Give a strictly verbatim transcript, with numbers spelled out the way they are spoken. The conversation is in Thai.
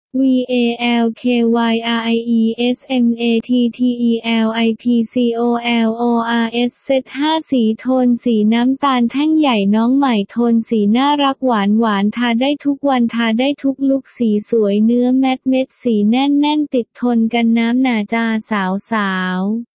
วี เอ แอล เค วาย อาร์ ไอ อี เอส เอ็ม เอ ที ที อี แอล ไอ พี ซี โอ แอล โอ อาร์ เอส เซตห้าสีโทนสีน้ำตาลแท่งใหญ่น้องใหม่โทนสีน่ารักหวานหวานทาได้ทุกวันทาได้ทุกลุคสีสวยเนื้อแมตต์เม็ดสีแน่นแน่นติดทนกันน้ำหนาจ้าสาวสาว